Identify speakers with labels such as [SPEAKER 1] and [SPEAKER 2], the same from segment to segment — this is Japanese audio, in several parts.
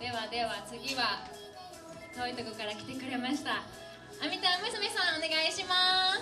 [SPEAKER 1] では次は遠いとこから来てくれましたあみたん娘さん、お願いします。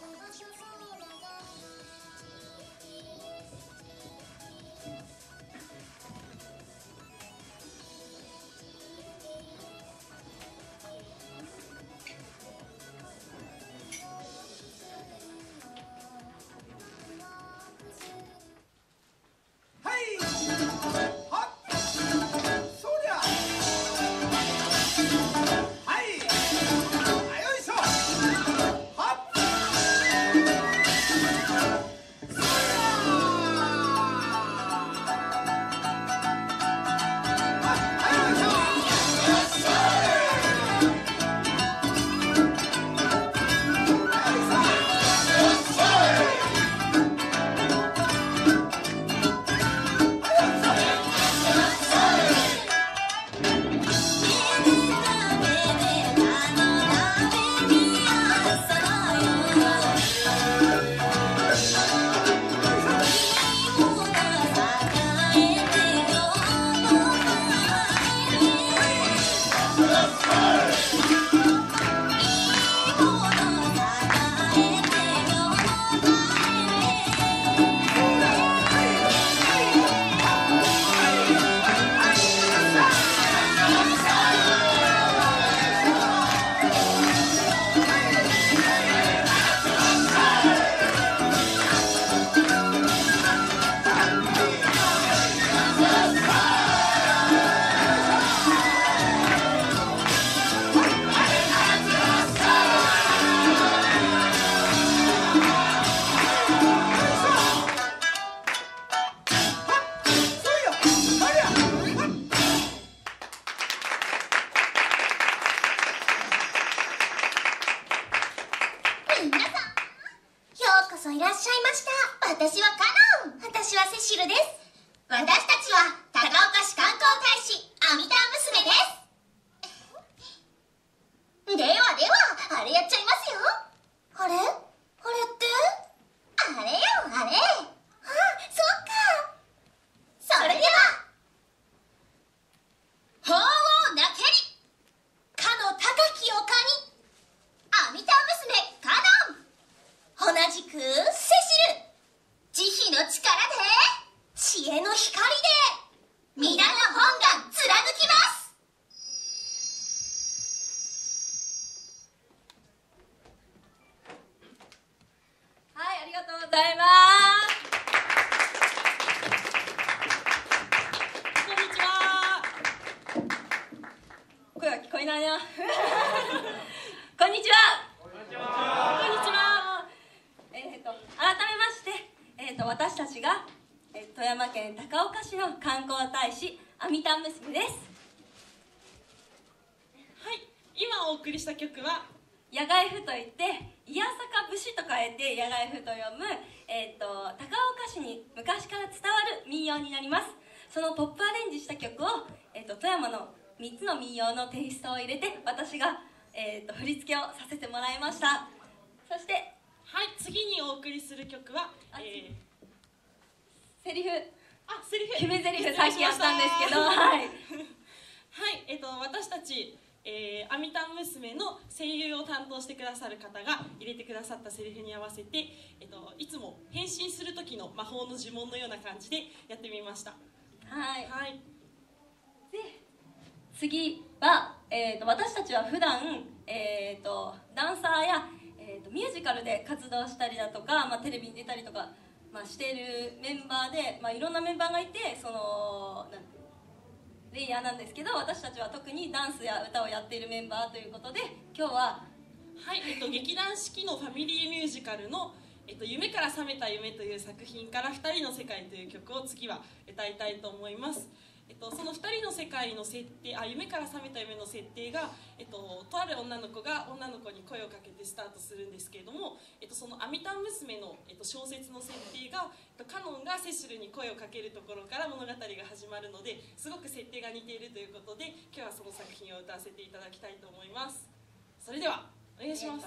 [SPEAKER 2] 私たちが富山県高岡市の観光大使あみたん娘です。
[SPEAKER 3] はい、今お送りした曲は
[SPEAKER 2] 野外譜といっていやさか節と変えて野外譜と読む、高岡市に昔から伝わる民謡になります。そのポップアレンジした曲を、富山の3つの民謡のテイストを入れて私が、振り付けをさせてもらいました。そして
[SPEAKER 3] はい、次にお送りする曲は、
[SPEAKER 2] セリフ
[SPEAKER 3] 決
[SPEAKER 2] め台詞さっきやったんですけどはい、
[SPEAKER 3] 私たちあみたん娘の声優を担当してくださる方が入れてくださったセリフに合わせて、いつも変身する時の魔法の呪文のような感じでやってみました。
[SPEAKER 2] はい、
[SPEAKER 3] はい、
[SPEAKER 2] で次は、私たちは普段、ダンサーや、ミュージカルで活動したりだとか、テレビに出たりとか、しているメンバーで、いろんなメンバーがいてレイヤーなんですけど、私たちは特にダンスや歌をやっているメンバーということで今日は
[SPEAKER 3] 劇団四季のファミリーミュージカルの夢から覚めた夢という作品から二人の世界という曲を次は歌いたいと思います。その二人の世界の設定、夢から覚めた夢の設定が、とある女の子が女の子に声をかけてスタートするんですけれども、そのあみたん娘の、小説の設定が、カノンがセシルに声をかけるところから物語が始まるので、すごく設定が似ているということで今日はその作品を歌わせていただきたいと思います。それではお願いします。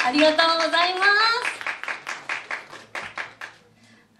[SPEAKER 2] ありがとうございます。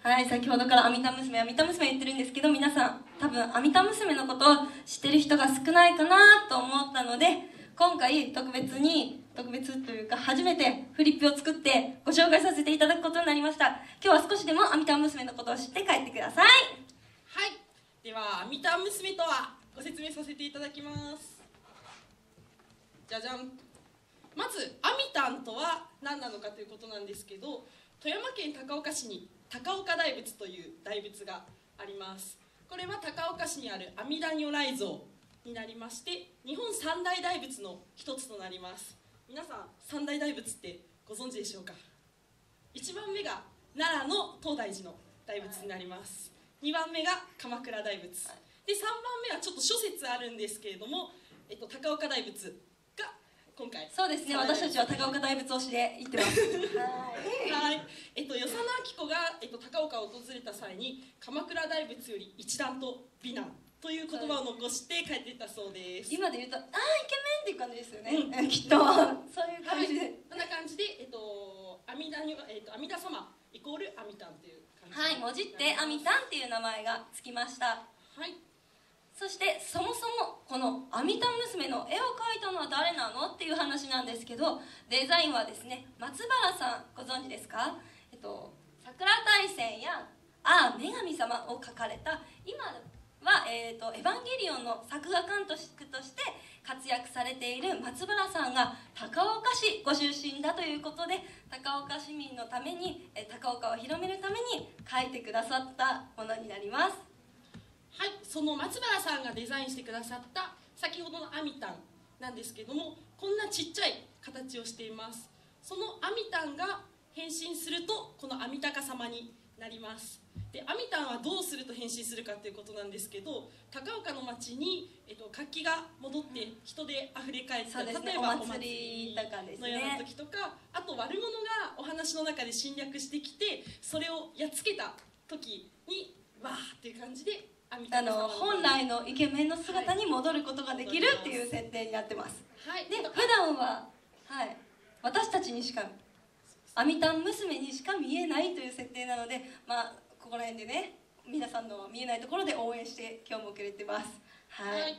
[SPEAKER 2] はい、先ほどからあみた娘言ってるんですけど、皆さん多分あみた娘のことを知ってる人が少ないかなと思ったので、今回特別というか初めてフリップを作ってご紹介させていただくことになりました。今日は少しでもあみた娘のことを知って帰ってください。
[SPEAKER 3] はい、ではあみた娘とはご説明させていただきます。じゃじゃん。まずあみたんとは何なのかということなんですけど、富山県高岡市に高岡大仏という大仏があります。これは高岡市にある阿弥陀如来像になりまして、日本三大大仏の一つとなります。皆さん三大大仏ってご存知でしょうか。1番目が奈良の東大寺の大仏になります。2番目が鎌倉大仏で、3番目はちょっと諸説あるんですけれども、高岡大仏が今回。
[SPEAKER 2] そうですね、私たちは高岡大仏推しで行ってます
[SPEAKER 3] はい、与謝野晶子が、高岡を訪れた際に鎌倉大仏より一段と美男という言葉を残して帰っていったそうです。
[SPEAKER 2] 今で言うと、あーイケメンっていう感じですよね、きっとそういう感じで、
[SPEAKER 3] こんな感じで、阿弥陀様イコール阿弥陀という感じ。
[SPEAKER 2] はい、もじって阿弥陀っていう名前がつきました。
[SPEAKER 3] はい。
[SPEAKER 2] そしてそもそもこの阿弥陀娘の絵を描いたのは誰なのっていう話なんですけど、デザインはですね、松原さんご存知ですか。桜大戦や女神様を描かれた、今は、エヴァンゲリオンの作画監督として活躍されている松原さんが高岡市ご出身だということで、高岡市民のために高岡を広めるために描いてくださったものになります。
[SPEAKER 3] はい、その松原さんがデザインしてくださった先ほどの阿弥陀なんですけども、こんなちっちゃい形をしています。その阿弥陀が変身するとこの阿弥陀様になります。で、阿弥陀はどうすると変身するかということなんですけど、高岡の町に、活気が戻って人であふれ返った、
[SPEAKER 2] 例えばお祭りとかですね、
[SPEAKER 3] のような時とか、あと悪者がお話の中で侵略してきてそれをやっつけた時にわーっていう感じで
[SPEAKER 2] 本来のイケメンの姿に戻ることができるっていう設定になってます。
[SPEAKER 3] はい、
[SPEAKER 2] で普段は、はい、私たちにしか阿弥陀娘にしか見えないという設定なので、ここら辺でね、皆さんの見えないところで応援して今日もくれてます。はい、はい、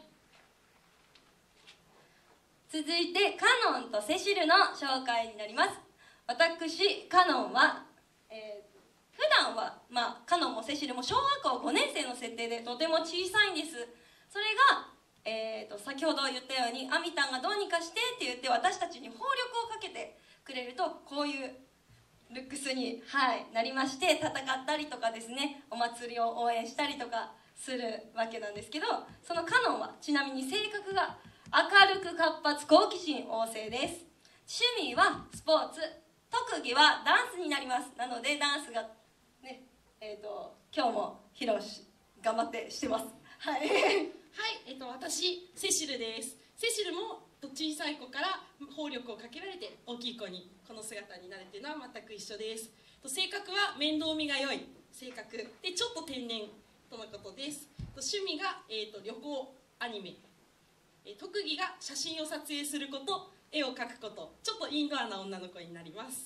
[SPEAKER 2] 続いてカノンとセシルの紹介になります。私カノンは、普段は、カノンもセシルも小学校5年生の設定でとても小さいんです。それが、先ほど言ったように阿弥陀がどうにかしてって言って私たちに放力をかけてくれると、こういうルックスに、なりまして、戦ったりとかですね、お祭りを応援したりとかするわけなんですけど、そのカノンはちなみに性格が明るく活発、好奇心旺盛です。趣味はスポーツ、特技はダンスになります。なのでダンスがね、今日も披露頑張ってしてます。はい、はい、
[SPEAKER 3] 私セシルです。セシルも小さい子から放力をかけられて大きい子にこの姿になれているのは全く一緒です。性格は面倒見が良い性格で、ちょっと天然とのことです。趣味が、旅行、アニメ、特技が写真を撮影すること、絵を描くこと、ちょっとインドアな女の子になります。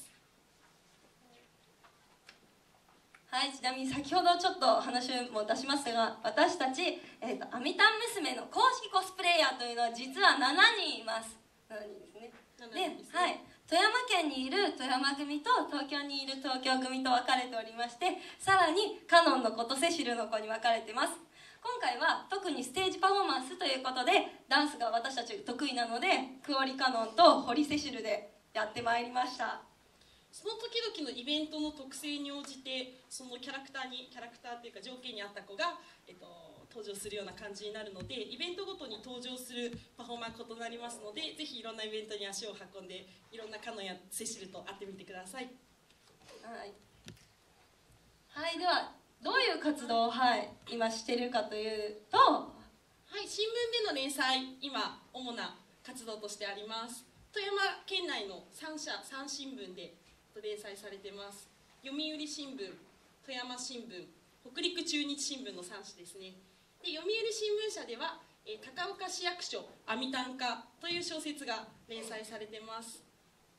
[SPEAKER 2] はい、ちなみに先ほどちょっと話も出しましたが、私たち、阿弥陀娘の公式コスプレイヤーというのは実は7人います。7人ですね。で、はい、富山県にいる富山組と東京にいる東京組と分かれておりまして、さらにカノンの子とセシルの子に分かれてます。今回は特にステージパフォーマンスということでダンスが私たち得意なので、クオリカノンとホリセシルでやってまいりました。
[SPEAKER 3] その時々のイベントの特性に応じて、そのキャラクターっていうか条件に合った子が、登場するような感じになるので、イベントごとに登場するパフォーマー異なりますので、ぜひいろんなイベントに足を運んでいろんなカノンやセシルと会ってみてください。
[SPEAKER 2] はい、はい、ではどういう活動を、今しているかというと、
[SPEAKER 3] はい、新聞での連載、今主な活動としてあります。富山県内の3新聞で連載されています。読売新聞、富山新聞、北陸中日新聞の3紙ですね。で、読売新聞社では、高岡市役所阿弥陀歌という小説が連載されています。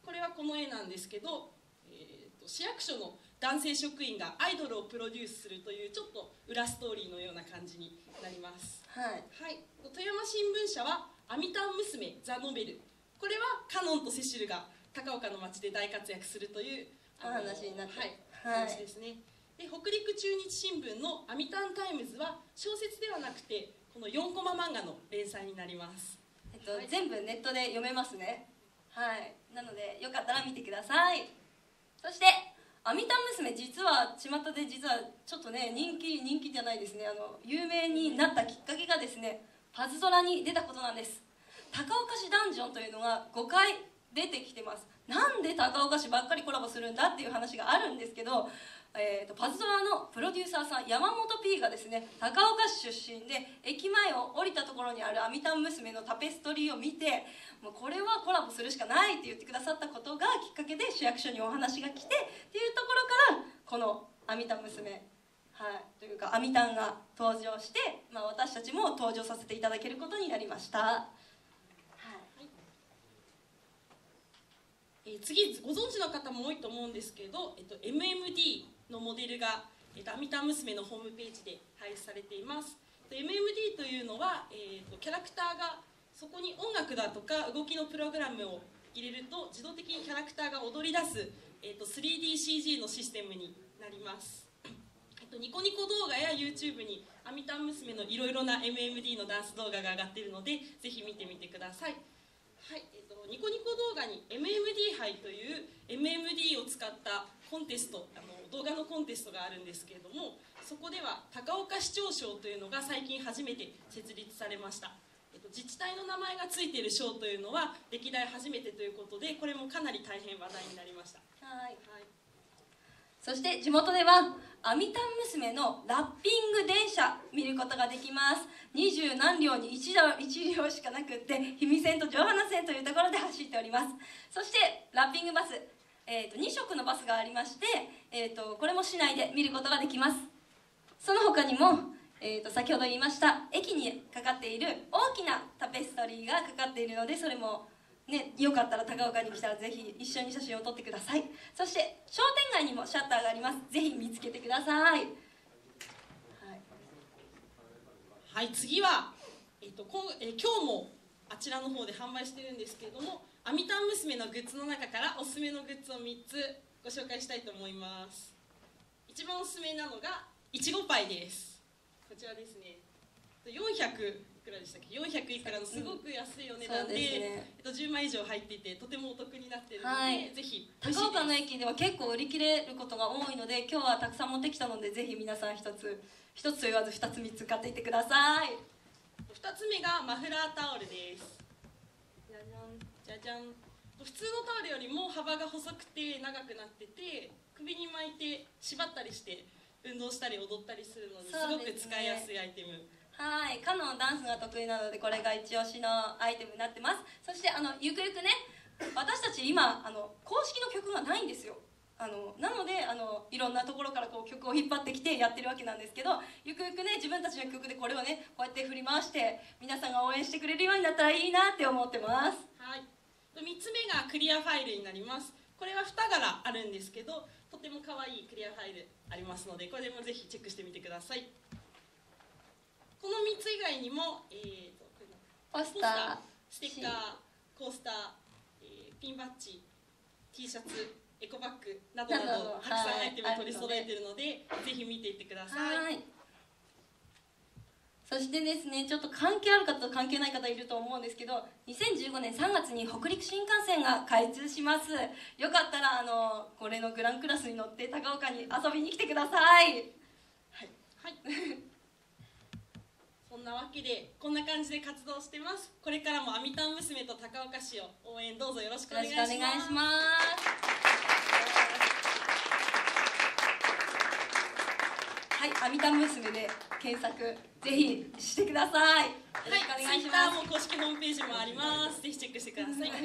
[SPEAKER 3] これはこの絵なんですけど、市役所の男性職員がアイドルをプロデュースするというちょっと裏ストーリーのような感じになります。
[SPEAKER 2] はい、
[SPEAKER 3] はい、富山新聞社は「アミタン娘ザ・ノベル」、これはカノンとセシルが高岡の町で大活躍するという
[SPEAKER 2] お話になって、
[SPEAKER 3] 話ですね。で、北陸中日新聞の「アミタンタイムズ」は小説ではなくてこの4コマ漫画の連載になります。
[SPEAKER 2] はい、全部ネットで読めますね。はい、なのでよかったら見てください。そしてアミタン娘、実は巷でちょっとね人気じゃないですね、有名になったきっかけがですね、パズドラに出たことなんです。高岡市ダンジョンというのが5回出てきてます。なんで高岡市ばっかりコラボするんだっていう話があるんですけど、パズドラのプロデューサーさん山本 P がですね、高岡市出身で駅前を降りたところにあるアミタン娘のタペストリーを見て、もうこれはコラボするしかないって言ってくださったことがきっかけで市役所にお話が来てっていうところから、このアミタン娘、というかアミタンが登場して、私たちも登場させていただけることになりました。
[SPEAKER 3] 次、ご存知の方も多いと思うんですけど、MMD のモデルが、アミタン娘のホームページで配布されています。MMD というのは、キャラクターがそこに音楽だとか動きのプログラムを入れると自動的にキャラクターが踊り出す、3DCG のシステムになります。ニコニコ動画や YouTube にアミタン娘のいろいろな MMD のダンス動画が上がっているので、ぜひ見てみてください。はい、ニコニコ動画に MMD 杯という MMD を使ったコンテスト、動画のコンテストがあるんですけれども、そこでは高岡市長賞というのが最近初めて設立されました。自治体の名前がついている賞というのは歴代初めてということで、これもかなり大変話題になりました。
[SPEAKER 2] はい、そして地元ではアミタン娘のラッピング電車見ることができます。20何両に 1両しかなくって、氷見線と城花線というところで走っております。そしてラッピングバス、2色のバスがありまして、これも市内で見ることができます。その他にも、先ほど言いました駅にかかっている大きなタペストリーがかかっているので、それもね、よかったら高岡に来たらぜひ一緒に写真を撮ってください。そして商店街にもシャッターがあります。ぜひ見つけてください。
[SPEAKER 3] はい、次は、今日もあちらの方で販売してるんですけれども、アミタン娘のグッズの中からおすすめのグッズを3つご紹介したいと思います。一番おすすめなのがいちごパイです。こちらですね、400いくらでしたっけ、400いくらのすごく安いお値段で、10枚以上入っていてとてもお得になっているので、ぜひ。
[SPEAKER 2] 高岡の駅では結構売り切れることが多いので、今日はたくさん持ってきたので、ぜひ皆さん一つと言わず2つ3つ買っていってください。
[SPEAKER 3] 2つ目がマフラータオルです。じゃじゃんじゃじゃん。普通のタオルよりも幅が細くて長くなってて、首に巻いて縛ったりして運動したり踊ったりするので、すごく使いやすいアイテム。
[SPEAKER 2] はい、カノンダンスが得意なので、これが一押しのアイテムになってます。そしてゆくゆくね、私たち今公式の曲がないんですよ。なのでいろんなところからこう曲を引っ張ってきてやってるわけなんですけど、ゆくゆくね、自分たちの曲でこれをね、こうやって振り回して皆さんが応援してくれるようになったらいいなって思ってます。
[SPEAKER 3] はい、3つ目がクリアファイルになります。これは2柄あるんですけど、とても可愛いクリアファイルありますので、これもぜひチェックしてみてください。この3つ以外にも、
[SPEAKER 2] ポスター、
[SPEAKER 3] ステッカー、コースター、ピンバッジ、T シャツ、エコバッグなどなどたくさんアイテム取り揃えているので、ぜひ見ていってください。はい、
[SPEAKER 2] そしてですね、ちょっと関係ある方と関係ない方いると思うんですけど、2015年3月に北陸新幹線が開通します。よかったらこれのグランクラスに乗って高岡に遊びに来てください。
[SPEAKER 3] はい、はいそんなわけでこんな感じで活動してます。これからもアミタン娘と高岡市を応援どうぞよろしくお願いします。
[SPEAKER 2] はい、アミタン娘で検索ぜひしてください。よろしくお願いします。
[SPEAKER 3] Twitter も公式ホームページもあります。ぜひチェックしてください。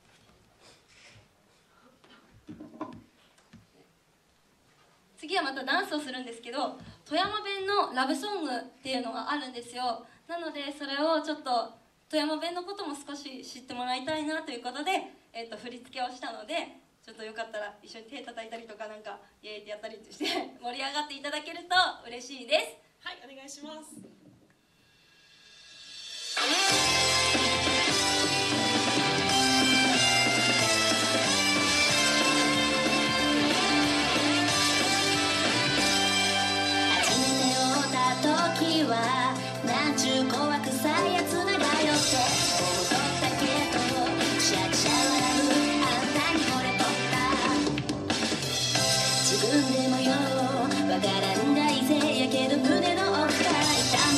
[SPEAKER 2] 次はまたダンスをするんですけど、富山弁のラブソングっていうのがあるんですよ。なのでそれをちょっと富山弁のことも少し知ってもらいたいなということで、 振り付けをしたので、ちょっとよかったら一緒に手叩いたりとかなんかイエーイってやったりして盛り上がっていただけると嬉しいです。
[SPEAKER 3] はい、お願いします。
[SPEAKER 4] 初めて会った時はなんちゅう怖くさいやつながよって踊ったけどシャクシャ笑うあんたに惚れとった自分でもよわからん大勢やけど胸の奥から痛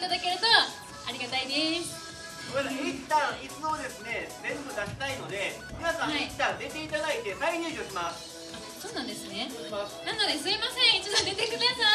[SPEAKER 1] ただけるとありがたいです。
[SPEAKER 5] ごめんなさい、一旦椅子をですね全部出したいので、皆さん
[SPEAKER 1] はい
[SPEAKER 5] 一旦出ていただいて再入場します。
[SPEAKER 1] そうなんですね。
[SPEAKER 5] します。
[SPEAKER 1] なのですいません、一度出てくださ